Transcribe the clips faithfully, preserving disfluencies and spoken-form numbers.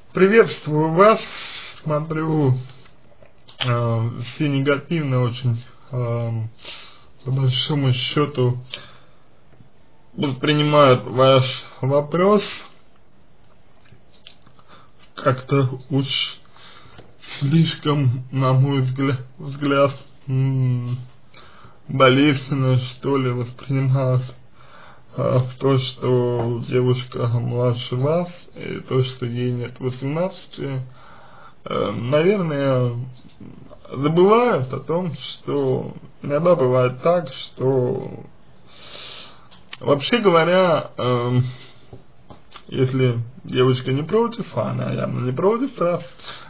Приветствую вас. Смотрю, э, все негативно очень, э, по большому счету, воспринимают ваш вопрос. Как-то уж слишком, на мой взгляд, взгляд м- болезненно, что ли, воспринимают а, в то, что девушка младше вас, и то, что ей нет восемнадцати, э, наверное, забывают о том, что иногда бывает так, что, вообще говоря, э, если девушка не против, а она явно не против, раз,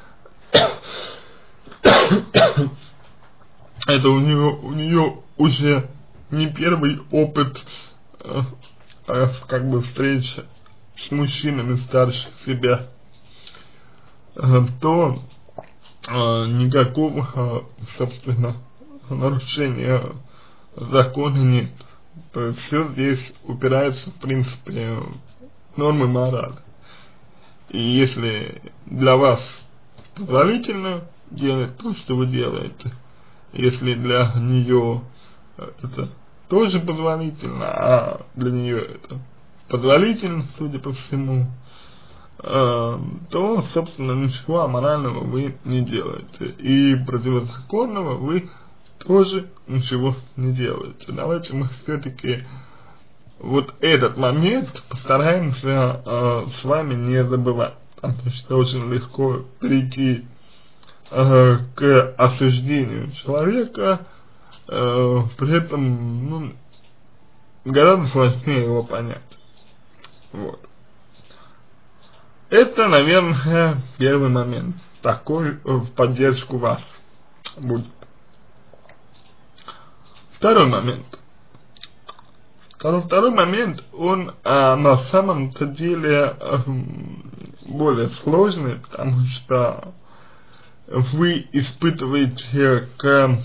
это у нее, у нее уже не первый опыт э, э, как бы встречи с мужчинами старше себя, э, то э, никакого, э, собственно, нарушения закона нет. То есть все здесь упирается, в принципе, в нормы морали. И если для вас позволительно делать то, что вы делаете, если для нее это тоже позволительно, а для нее это позволительно, судя по всему, э, то, собственно, ничего аморального вы не делаете. И противозаконного вы тоже ничего не делаете. Давайте мы все-таки вот этот момент постараемся э, с вами не забывать, потому что очень легко перейти э, к осуждению человека, э, при этом, ну, гораздо сложнее его понять. Вот. Это, наверное, первый момент, такой э, в поддержку вас будет. Второй момент. Второй, второй момент, он а, на самом-то деле а, более сложный, потому что вы испытываете к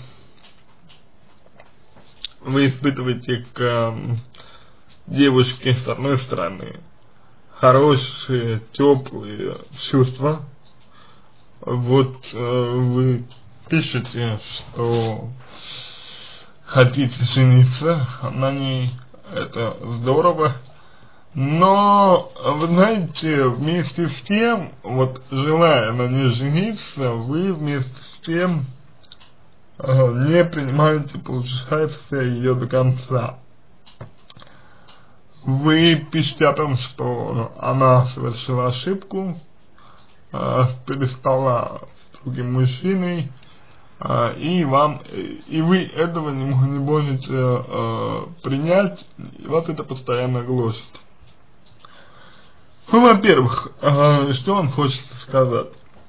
вы испытываете к девушке, с одной стороны, хорошие, теплые чувства. Вот э, вы пишете, что хотите жениться на ней. Это здорово, но, вы знаете, вместе с тем, вот желая на ней жениться, вы вместе с тем э, не принимаете, получается, ее до конца. Вы пишете о том, что она совершила ошибку, э, переспала с другим мужчиной, и вам, и вы этого не, не можете э, принять, и вас это постоянно гложет. Ну, во-первых, э, что вам хочется сказать?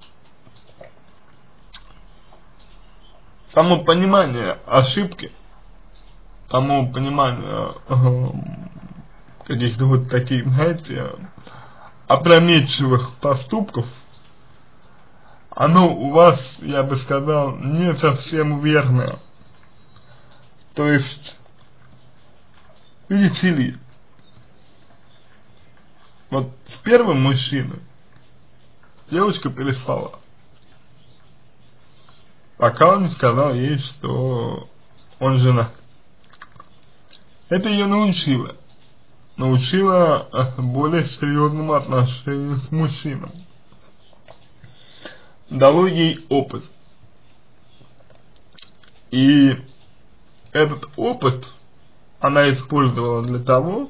Само понимание ошибки, само понимание э, каких-то вот таких, знаете, опрометчивых поступков, оно у вас, я бы сказал, не совсем верное. То есть, видите ли, вот с первым мужчиной девушка переспала, пока он не сказал ей, что он женат. Это ее научило. Научило более серьезному отношению к мужчинам. Дало ей опыт. И этот опыт она использовала для того,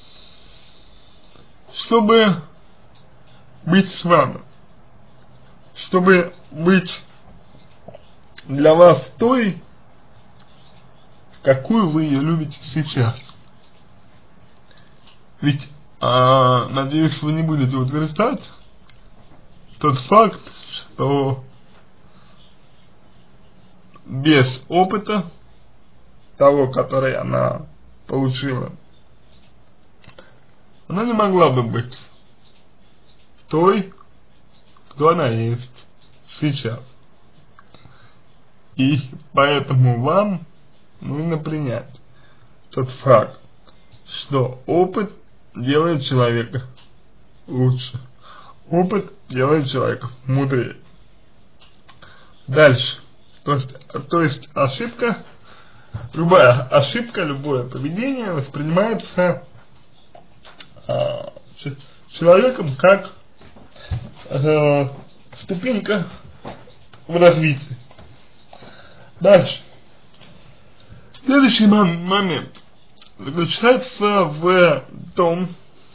чтобы быть с вами, чтобы быть для вас той, какую вы ее любите сейчас. Ведь, а, надеюсь, вы не будете утверждать тот факт, что без опыта, того, который она получила, она не могла бы быть той, кто она есть сейчас. И поэтому вам нужно принять тот факт, что опыт делает человека лучше. Опыт делает человека мудрее. Дальше. То есть, то есть ошибка, любая ошибка, любое поведение воспринимается а, человеком как а, ступенька в развитии. Дальше. Следующий момент заключается в том,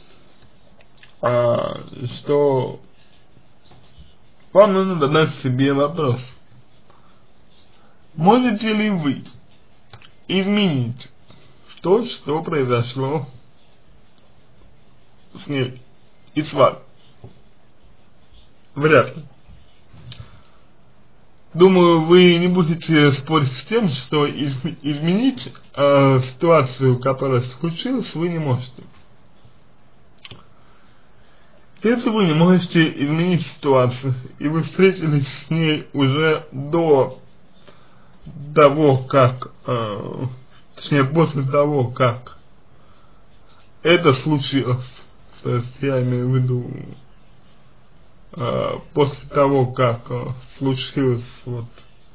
а, что вам нужно задать себе вопрос: можете ли вы изменить то, что произошло с ней и с вами? Вряд ли. Думаю, вы не будете спорить с тем, что из изменить э, ситуацию, которая случилась, вы не можете. Если вы не можете изменить ситуацию, и вы встретились с ней уже до того, как, э, точнее, после того, как это случилось, то есть я имею в виду, э, после того, как э, случилась вот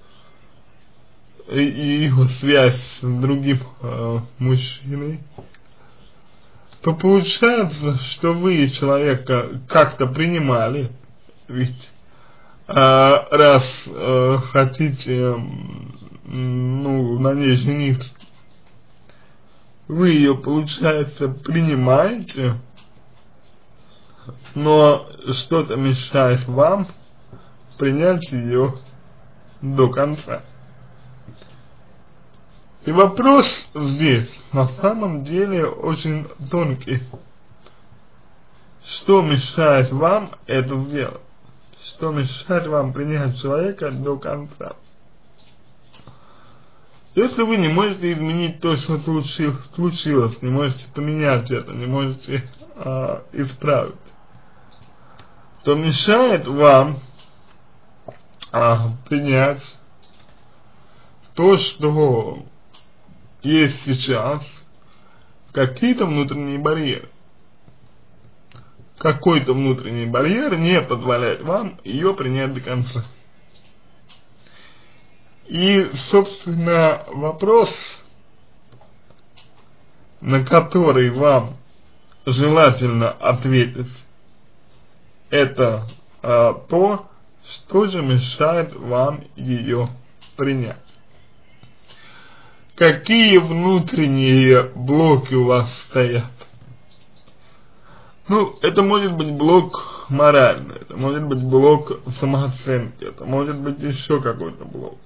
и, и его связь с другим э, мужчиной, то получается, что вы человека как-то принимали, ведь э, раз э, хотите, ну, на ней жениться, вы ее, получается, принимаете, но что-то мешает вам принять ее до конца. И вопрос здесь на самом деле очень тонкий. Что мешает вам это сделать? Что мешает вам принять человека до конца? Если вы не можете изменить то, что случилось, случилось не можете поменять это, не можете э, исправить, то мешает вам э, принять то, что есть сейчас, какие-то внутренние барьеры. Какой-то внутренний барьер не позволяет вам ее принять до конца. И, собственно, вопрос, на который вам желательно ответить, это а, то, что же мешает вам ее принять. Какие внутренние блоки у вас стоят? Ну, это может быть блок моральный, это может быть блок самооценки, это может быть еще какой-то блок.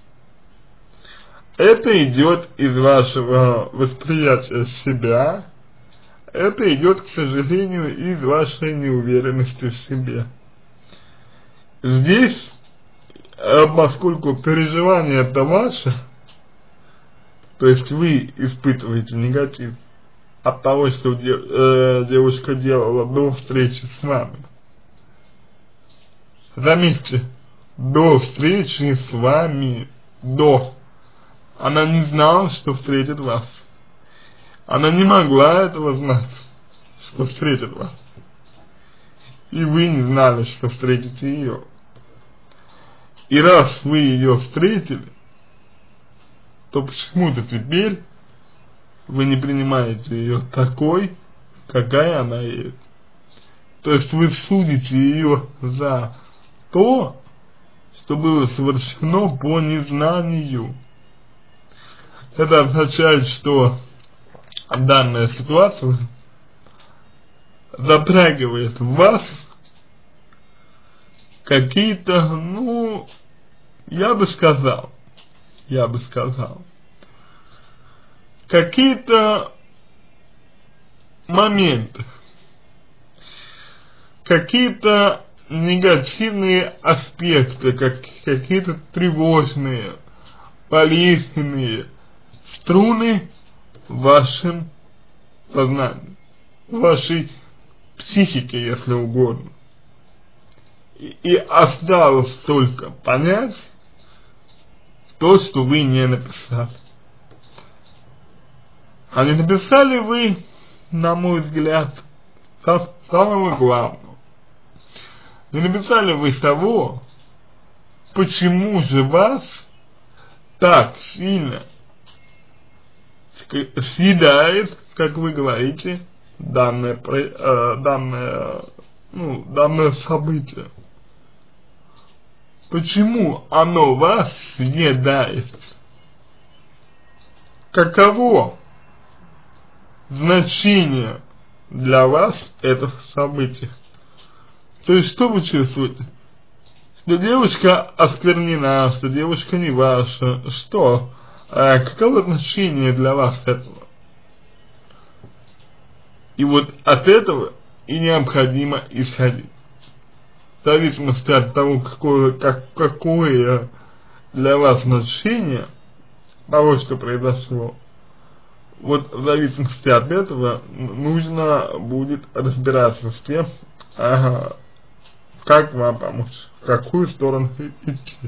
Это идет из вашего восприятия себя, это идет, к сожалению, из вашей неуверенности в себе. Здесь, поскольку переживание это ваше, то есть вы испытываете негатив от того, что де, э, девушка делала до встречи с вами. Заметьте, до встречи с вами, до. Она не знала, что встретит вас. Она не могла этого знать, что встретит вас. И вы не знали, что встретите ее. И раз вы ее встретили, то почему-то теперь вы не принимаете ее такой, какая она есть. То есть вы судите ее за то, что было совершено по незнанию. Это означает, что данная ситуация затрагивает в вас какие-то, ну, я бы сказал, я бы сказал, какие-то моменты, какие-то негативные аспекты, как, какие-то тревожные, болезненные струны в вашем сознании, в вашей психике, если угодно. И, и осталось только понять то, что вы не написали. А не написали вы, на мой взгляд, самого главного. не написали вы того, почему же вас так сильно съедает, как вы говорите, данное, э, данное, ну, данное событие. Почему оно вас съедает? Каково значение для вас этого события? То есть, что вы чувствуете? Что девушка осквернена, что девушка не ваша, что? А каково значение для вас этого? И вот от этого и необходимо исходить. В зависимости от того, какое, как, какое для вас значение того, что произошло, вот в зависимости от этого нужно будет разбираться с тем, ага, как вам помочь, в какую сторону идти.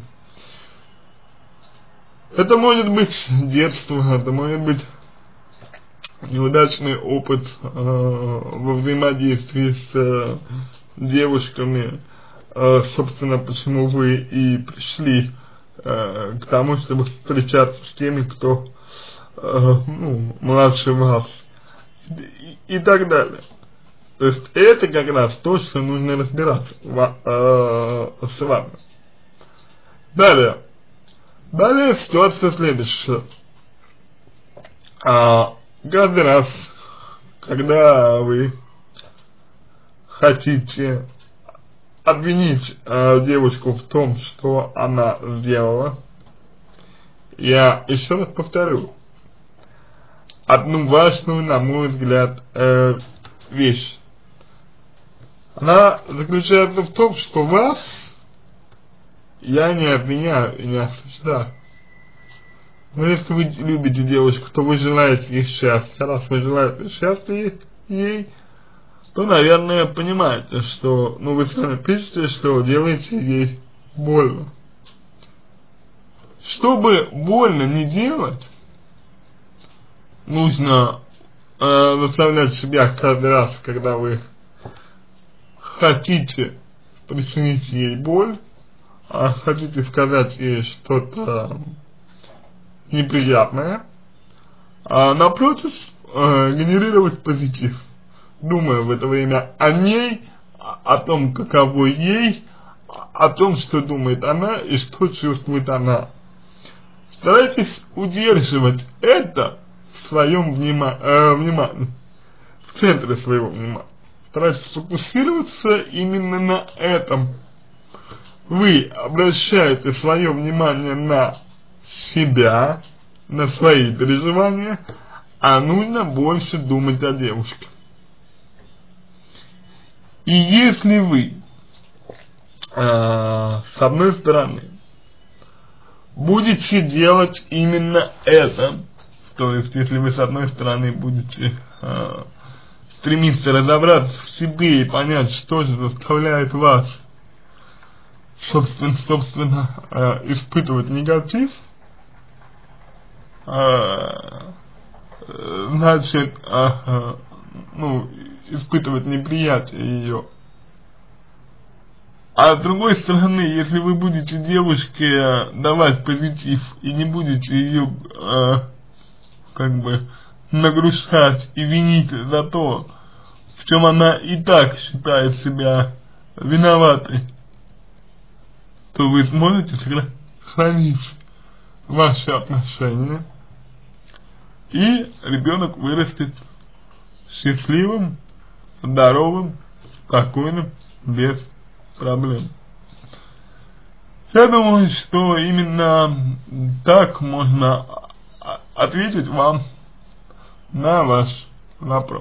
Это может быть детство, это может быть неудачный опыт э, во взаимодействии с э, девушками, э, собственно, почему вы и пришли э, к тому, чтобы встречаться с теми, кто э, ну, младше вас, и, и так далее. То есть это как раз то, что нужно разбираться э, с вами. Далее. Далее ситуация следующая. А, каждый раз, когда вы хотите обвинить э, девушку в том, что она сделала, я еще раз повторю одну важную, на мой взгляд, э, вещь. Она заключается в том, что вас я не обвиняю и не осуждаю. Но если вы любите девушку, то вы желаете ей счастья. Раз вы желаете счастья ей, то, наверное, понимаете, что, ну, вы сами пишете, что делаете ей больно. Чтобы больно не делать, нужно э, заставлять себя каждый раз, когда вы хотите причинить ей боль, а хотите сказать ей что-то неприятное, а напротив, э, генерировать позитив, думая в это время о ней, о том, каково ей, о том, что думает она и что чувствует она. Старайтесь удерживать это в своем внима э, внимании, в центре своего внимания. Старайтесь фокусироваться именно на этом. Вы обращаете свое внимание на себя, на свои переживания, а нужно больше думать о девушке. И если вы, э, с одной стороны, будете делать именно это, то есть если вы с одной стороны будете э, стремиться разобраться в себе и понять, что же заставляет вас собственно, собственно э, испытывать негатив, э, значит, э, э, ну, испытывать неприятие ее. А с другой стороны, если вы будете девушке давать позитив и не будете ее э, как бы нагружать и винить за то, в чем она и так считает себя виноватой, то вы сможете сохранить ваши отношения, и ребенок вырастет счастливым, здоровым, спокойным, без проблем. Я думаю, что именно так можно ответить вам на ваш вопрос.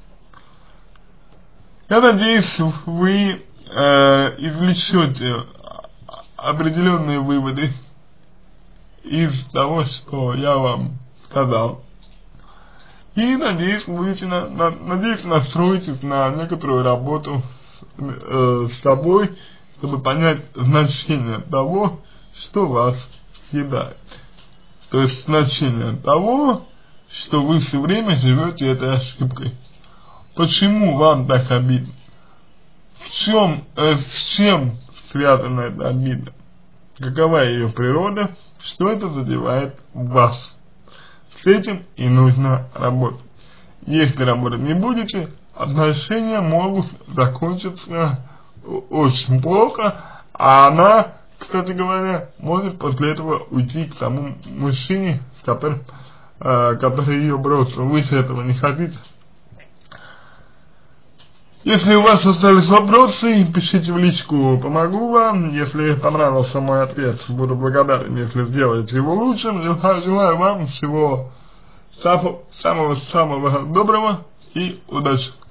Я надеюсь, вы э, извлечете определенные выводы из того, что я вам сказал. И надеюсь, будете на, на, надеюсь, настроитесь на некоторую работу с, э, с собой, чтобы понять значение того, что вас съедает. То есть значение того, что вы все время живете этой ошибкой. Почему вам так обидно? В чем, э, с чем связана эта обида? Какова ее природа? Что это задевает вас? С этим и нужно работать. Если работать не будете, отношения могут закончиться очень плохо, а она, кстати говоря, может после этого уйти к тому мужчине, с которым, э, который ее бросил. Вы же этого не хотите. Если у вас остались вопросы, пишите в личку, помогу вам. Если понравился мой ответ, буду благодарен, если сделаете его лучшим. Желаю вам всего самого-самого доброго и удачи.